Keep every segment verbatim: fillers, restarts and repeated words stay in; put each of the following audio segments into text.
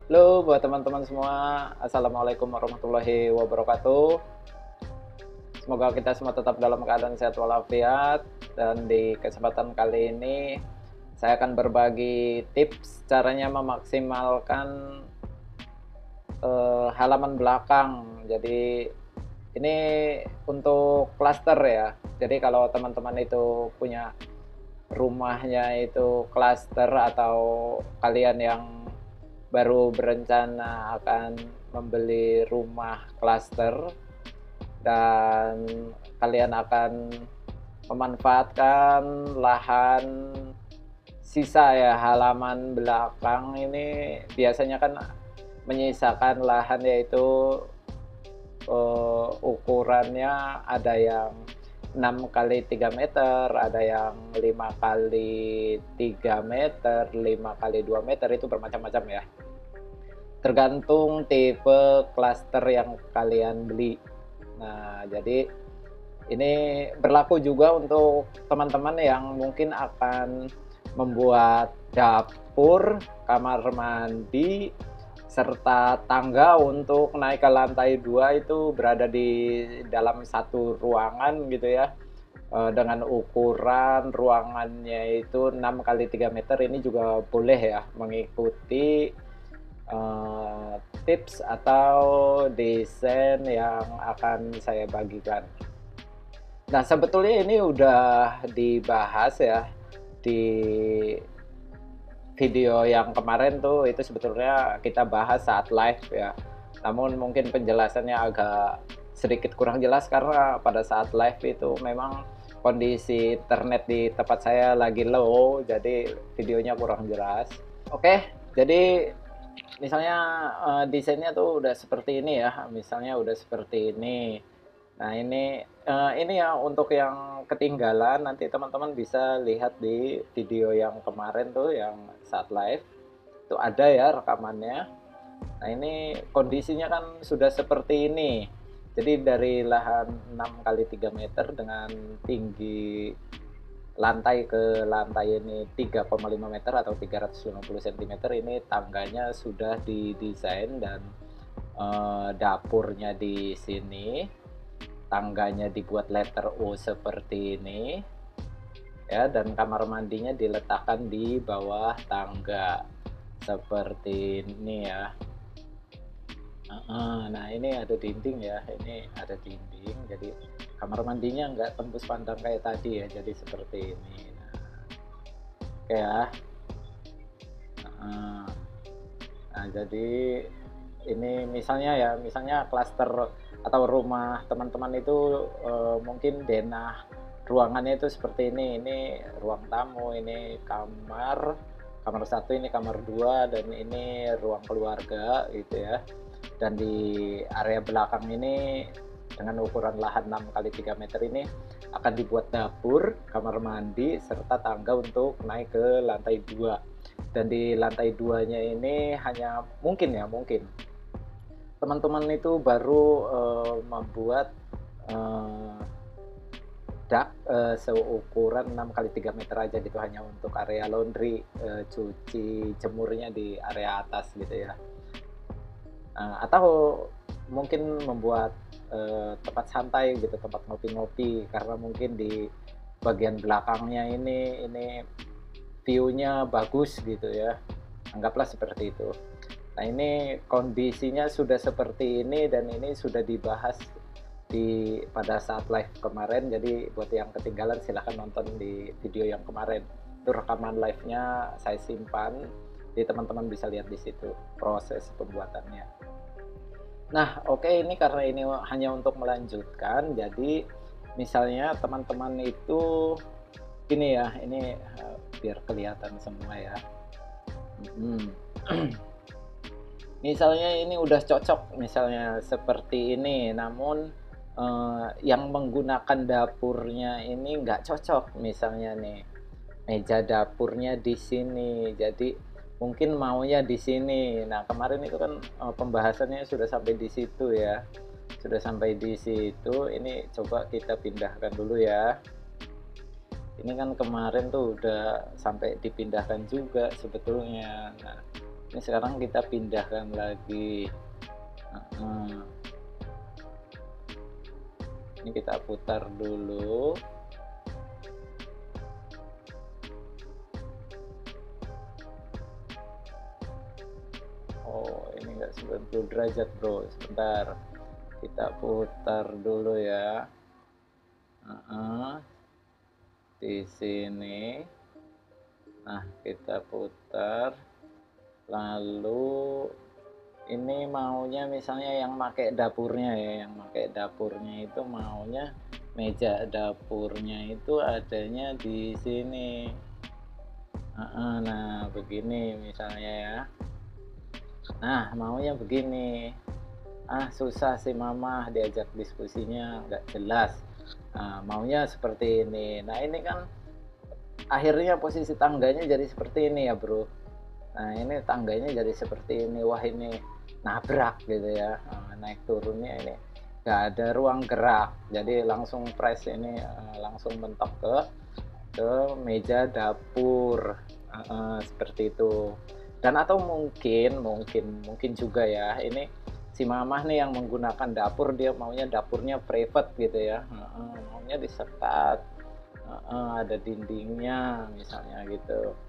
Halo buat teman-teman semua, Assalamualaikum warahmatullahi wabarakatuh. Semoga kita semua tetap dalam keadaan sehat walafiat. Dan di kesempatan kali ini saya akan berbagi tips caranya memaksimalkan eh, halaman belakang. Jadi ini untuk klaster ya. Jadi kalau teman-teman itu punya rumahnya itu klaster, atau kalian yang baru berencana akan membeli rumah klaster dan kalian akan memanfaatkan lahan sisa ya, halaman belakang ini biasanya kan menyisakan lahan, yaitu uh, ukurannya ada yang enam kali tiga meter, ada yang lima kali tiga meter, lima kali dua meter, itu bermacam-macam ya. Tergantung tipe klaster yang kalian beli. Nah, jadi ini berlaku juga untuk teman-teman yang mungkin akan membuat dapur, kamar mandi, serta tangga untuk naik ke lantai dua itu berada di dalam satu ruangan gitu ya. Eh, dengan ukuran ruangannya itu enam kali tiga meter, ini juga boleh ya mengikuti uh, tips atau desain yang akan saya bagikan. Nah, sebetulnya ini udah dibahas ya di video yang kemarin tuh, itu sebetulnya kita bahas saat live ya. Namun mungkin penjelasannya agak sedikit kurang jelas karena pada saat live itu memang kondisi internet di tempat saya lagi low, jadi videonya kurang jelas. Oke, jadi misalnya uh, desainnya tuh udah seperti ini ya, misalnya udah seperti ini. Nah, ini uh, ini ya untuk yang ketinggalan, nanti teman-teman bisa lihat di video yang kemarin tuh, yang saat live itu ada ya rekamannya. Nah, ini kondisinya kan sudah seperti ini. Jadi dari lahan enam kali tiga meter dengan tinggi lantai ke lantai ini tiga koma lima meter atau tiga ratus lima puluh sentimeter, ini tangganya sudah didesain dan uh, dapurnya di sini. Tangganya dibuat letter O seperti ini ya, dan kamar mandinya diletakkan di bawah tangga seperti ini ya. Nah, ini ada dinding ya, ini ada dinding, jadi kamar mandinya nggak tembus pandang kayak tadi ya, jadi seperti ini. Nah, oke ya. Nah, jadi ini misalnya ya, misalnya klaster atau rumah teman-teman itu eh, mungkin denah ruangannya itu seperti ini. Ini ruang tamu, ini kamar, kamar satu, ini kamar dua, dan ini ruang keluarga gitu ya. Dan di area belakang ini dengan ukuran lahan enam kali tiga meter ini akan dibuat dapur, kamar mandi, serta tangga untuk naik ke lantai dua. Dan di lantai duanya ini hanya mungkin ya, mungkin teman-teman itu baru uh, membuat uh, dak uh, seukuran enam kali tiga meter aja gitu, hanya untuk area laundry, uh, cuci jemurnya di area atas gitu ya. Uh, atau mungkin membuat uh, tempat santai gitu, tempat ngopi-ngopi, karena mungkin di bagian belakangnya ini ini view-nya bagus gitu ya. Anggaplah seperti itu. Nah, ini kondisinya sudah seperti ini dan ini sudah dibahas di pada saat live kemarin. Jadi buat yang ketinggalan silahkan nonton di video yang kemarin. Itu rekaman live-nya saya simpan, jadi teman-teman bisa lihat di situ proses pembuatannya. Nah, oke, okay, ini karena ini hanya untuk melanjutkan, jadi misalnya teman-teman itu ini ya, ini uh, biar kelihatan semua ya. Hmm. Misalnya ini udah cocok, misalnya seperti ini, namun eh, yang menggunakan dapurnya ini nggak cocok, misalnya nih meja dapurnya di sini, jadi mungkin maunya di sini. Nah, kemarin itu kan eh, pembahasannya sudah sampai di situ ya, sudah sampai di situ. Ini coba kita pindahkan dulu ya. Ini kan kemarin tuh udah sampai dipindahkan juga sebetulnya. Nah, Ini sekarang kita pindahkan lagi. Heeh. Ini kita putar dulu. Oh, ini enggak sembilan puluh derajat, bro. Sebentar, kita putar dulu ya. Uh-uh. Di sini, nah kita putar. Lalu ini maunya misalnya yang pakai dapurnya ya, yang pakai dapurnya itu maunya meja dapurnya itu adanya di sini. Uh-uh. Nah, begini misalnya ya. Nah, maunya begini. Ah, susah sih mama diajak diskusinya, nggak jelas. Nah, maunya seperti ini. Nah, ini kan akhirnya posisi tangganya jadi seperti ini ya, bro. Nah, ini tangganya jadi seperti ini. Wah, ini nabrak gitu ya. Nah, naik turunnya ini nggak ada ruang gerak. Jadi langsung press ini, langsung mentok ke ke meja dapur. Uh, seperti itu. Dan atau mungkin mungkin mungkin juga ya, ini si mamah nih yang menggunakan dapur, dia maunya dapurnya private gitu ya. Uh, maunya disekat, uh, ada dindingnya misalnya gitu.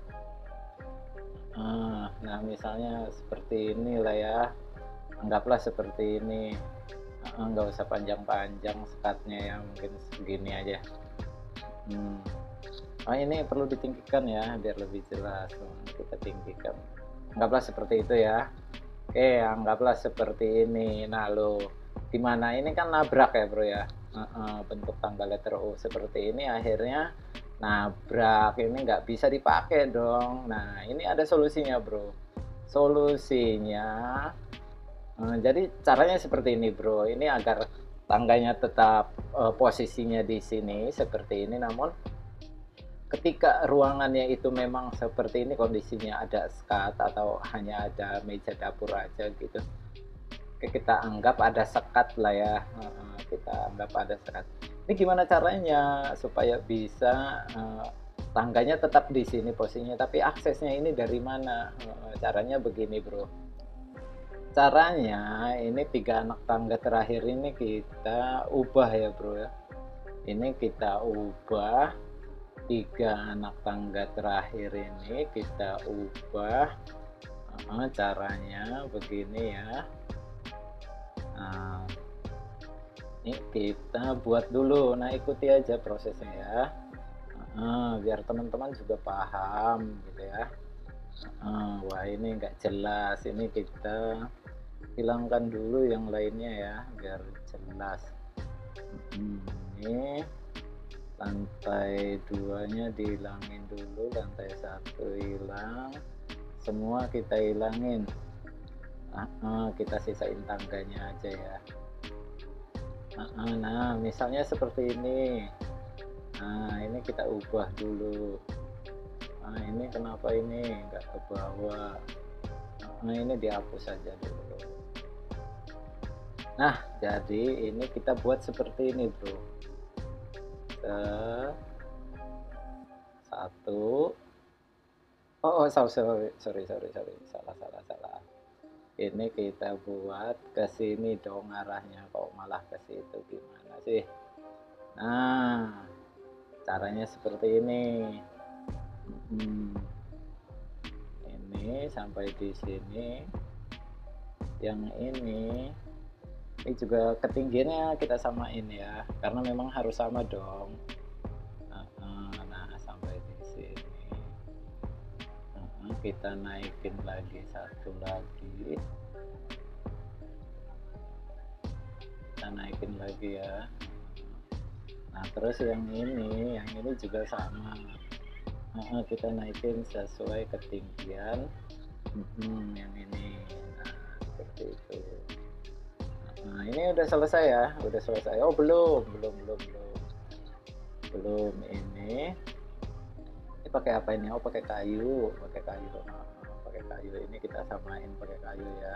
Uh, nah misalnya seperti inilah ya, anggaplah seperti ini. Uh, nggak usah panjang-panjang sekatnya ya, mungkin segini aja. hmm. Oh, ini perlu ditinggikan ya biar lebih jelas. Kita tinggikan, anggaplah seperti itu ya. Oke, anggaplah seperti ini. Nah lo, dimana ini kan nabrak ya bro ya. uh, uh, bentuk tangga letter O seperti ini, akhirnya nabrak, ini nggak bisa dipakai dong. Nah ini ada solusinya bro. Solusinya uh, jadi caranya seperti ini bro. Ini agar tangganya tetap uh, posisinya di sini seperti ini, namun ketika ruangannya itu memang seperti ini kondisinya, ada sekat atau hanya ada meja dapur aja gitu, kita anggap ada sekat lah ya. Kita anggap ada sekat. Ini gimana caranya supaya bisa uh, tangganya tetap di sini posisinya, tapi aksesnya ini dari mana? Uh, caranya begini bro. Caranya ini tiga anak tangga terakhir ini kita ubah ya bro ya. Ini kita ubah. Tiga anak tangga terakhir ini kita ubah. Nah, caranya begini ya. Nah, ini kita buat dulu. Nah, ikuti aja prosesnya ya. Nah, biar teman-teman juga paham gitu ya. Nah, wah ini nggak jelas. Ini kita hilangkan dulu yang lainnya ya, biar jelas. Hmm, ini lantai duanya dihilangin dulu, lantai satu hilang, semua kita hilangin. Nah, kita sisain tangganya aja ya. Nah misalnya seperti ini. Nah ini kita ubah dulu. Nah ini kenapa ini nggak ke bawah? Nah ini dihapus saja dulu. Nah jadi ini kita buat seperti ini bro. Satu. Oh, oh sorry, sorry sorry sorry sorry salah salah salah. Ini kita buat ke sini dong arahnya, kok malah ke situ, gimana sih? Nah caranya seperti ini. hmm. Ini sampai di sini. Yang ini ini juga ketinggiannya kita samain ya, karena memang harus sama dong. Nah, nah sampai di sini. Nah, kita naikin lagi satu lagi, kita naikin lagi ya. Nah terus yang ini, yang ini juga sama. Nah, kita naikin sesuai ketinggian. Hmm, yang ini, nah seperti itu. Nah ini udah selesai ya, udah selesai. Oh belum, belum, belum, belum, belum. Ini, ini pakai apa ini? Oh pakai kayu, pakai kayu, nah, pakai kayu. Ini kita samain pakai kayu ya.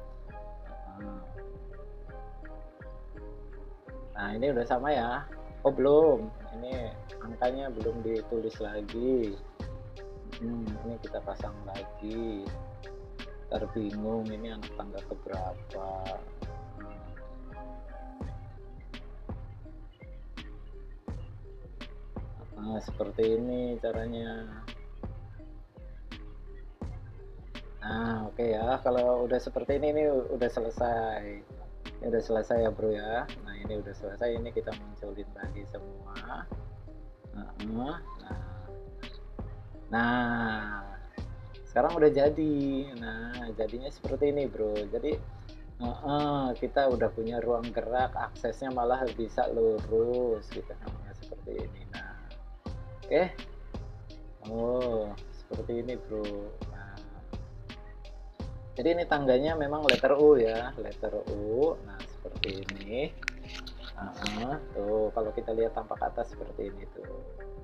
Nah ini udah sama ya. Oh belum, ini angkanya belum ditulis lagi. Hmm, ini kita pasang lagi. Ntar bingung ini anak tangga keberapa. Nah, seperti ini caranya. Nah, oke okay ya, kalau udah seperti ini, ini udah selesai. Ini udah selesai ya bro ya. Nah, ini udah selesai, ini kita munculin lagi semua. Nah, nah sekarang udah jadi. Nah, jadinya seperti ini bro. Jadi uh, uh, kita udah punya ruang gerak, aksesnya malah bisa lurus gitu. Nah, seperti ini. Nah, oke okay. Oh, seperti ini bro. Nah, jadi ini tangganya memang letter U ya, letter U. Nah, seperti ini. Uh, uh, tuh, kalau kita lihat tampak atas seperti ini tuh.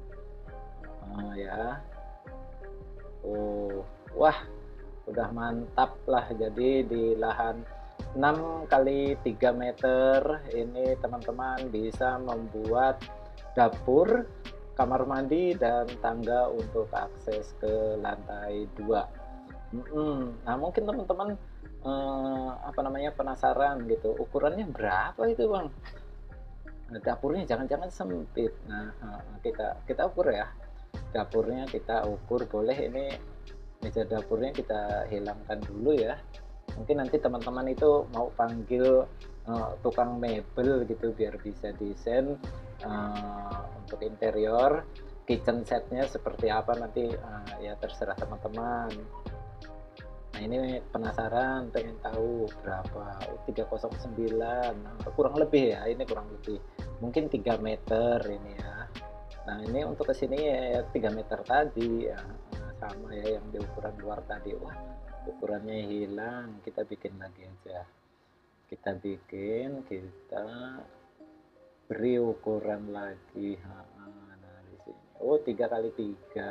Uh, ya. Oh, wah, udah mantap lah. Jadi di lahan enam kali tiga meter ini teman-teman bisa membuat dapur, kamar mandi, dan tangga untuk akses ke lantai dua. Nah, mungkin teman-teman eh, apa namanya penasaran gitu, ukurannya berapa itu bang? Nah, dapurnya jangan-jangan sempit. Nah, kita kita ukur ya. Dapurnya kita ukur, boleh ini meja dapurnya kita hilangkan dulu ya. Mungkin nanti teman-teman itu mau panggil uh, tukang mebel gitu biar bisa desain uh, untuk interior, kitchen setnya seperti apa nanti uh, ya terserah teman-teman. Nah, ini penasaran pengen tahu berapa. Oh, tiga nol sembilan, nah, kurang lebih ya, ini kurang lebih mungkin tiga meter ini ya. Nah, ini untuk kesini ya tiga meter tadi ya, sama ya yang di ukuran luar tadi. Wah, ukurannya hilang, kita bikin lagi aja. Kita bikin, kita beri ukuran lagi. Nah, di sini. Oh, tiga kali tiga.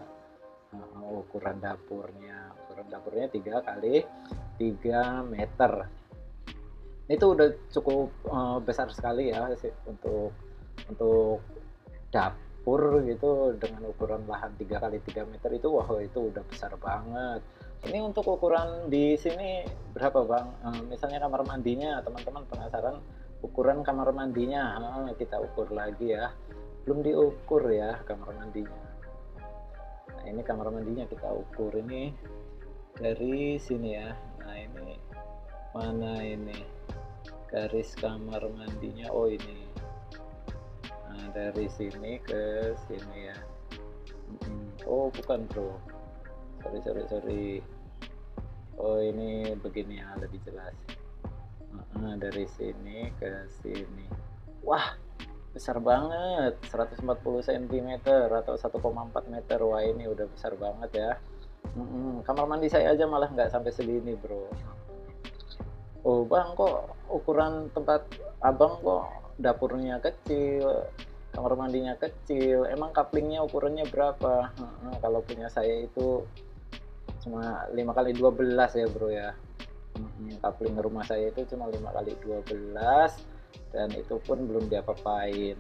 Uh, ukuran dapurnya ukuran dapurnya tiga kali tiga meter. Itu udah cukup uh, besar sekali ya sih untuk untuk dapur gitu dengan ukuran lahan tiga kali tiga meter itu. Wah, itu udah besar banget. Ini untuk ukuran di sini berapa bang? Uh, misalnya kamar mandinya, teman-teman penasaran ukuran kamar mandinya. Uh, kita ukur lagi ya, belum diukur ya kamar mandinya. Nah, ini kamar mandinya kita ukur ini dari sini ya. Nah, ini mana ini garis kamar mandinya? Oh, ini. Nah, dari sini ke sini ya. Oh, bukan bro, sorry sorry sorry oh, ini begini ya, lebih jelas. Nah, dari sini ke sini. Wah, besar banget, seratus empat puluh sentimeter atau satu koma empat meter. Wah, ini udah besar banget ya. Mm-mm. Kamar mandi saya aja malah nggak sampai segini bro. Oh bang, kok ukuran tempat abang kok dapurnya kecil, kamar mandinya kecil, emang kaplingnya ukurannya berapa? Mm-mm. Kalau punya saya itu cuma lima kali dua belas ya bro ya. Mm-mm. Kapling rumah saya itu cuma lima kali dua belas dan itu pun belum diapa-apain.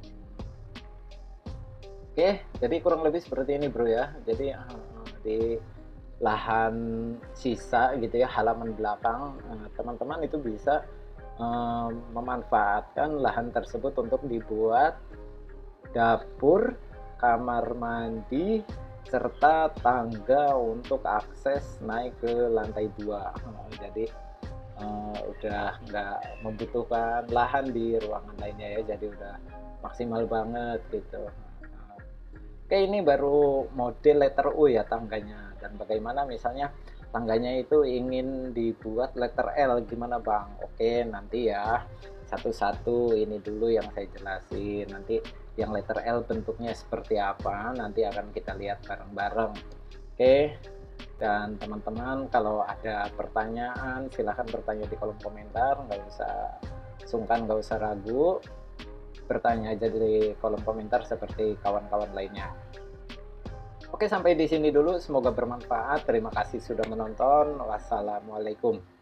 Oke, jadi kurang lebih seperti ini bro ya. Jadi di lahan sisa gitu ya, halaman belakang, teman-teman itu bisa memanfaatkan lahan tersebut untuk dibuat dapur, kamar mandi, serta tangga untuk akses naik ke lantai dua. Jadi Uh, udah nggak membutuhkan lahan di ruangan lainnya ya, jadi udah maksimal banget gitu. Uh, oke, ini baru model letter U ya tangganya. Dan bagaimana misalnya tangganya itu ingin dibuat letter L, gimana bang? Oke, nanti ya satu-satu ini dulu yang saya jelasin. Nanti yang letter L bentuknya seperti apa nanti akan kita lihat bareng-bareng. Oke, dan teman-teman kalau ada pertanyaan silahkan bertanya di kolom komentar, nggak usah sungkan, nggak usah ragu, bertanya aja di kolom komentar seperti kawan-kawan lainnya. Oke, sampai di sini dulu, semoga bermanfaat. Terima kasih sudah menonton. Wassalamualaikum.